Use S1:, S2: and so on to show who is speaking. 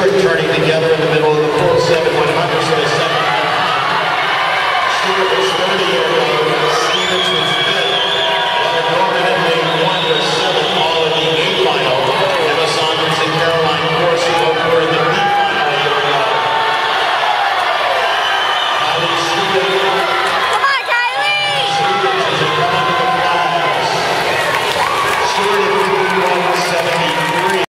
S1: Stewart turning together in the middle of the full 7/100, so the second. Stewart was 30 years old.